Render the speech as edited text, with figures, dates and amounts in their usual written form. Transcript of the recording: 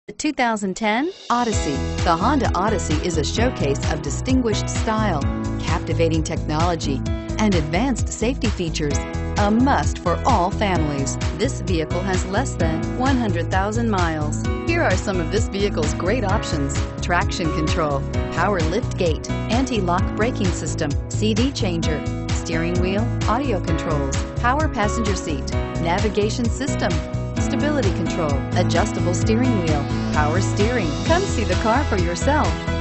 The 2010 Odyssey. The Honda Odyssey is a showcase of distinguished style, captivating technology, and advanced safety features. A must for all families. This vehicle has less than 100,000 miles. Here are some of this vehicle's great options: traction control, power lift gate, anti-lock braking system, CD changer, steering wheel audio controls, power passenger seat, navigation system, stability control, adjustable steering wheel, power steering. Come see the car for yourself.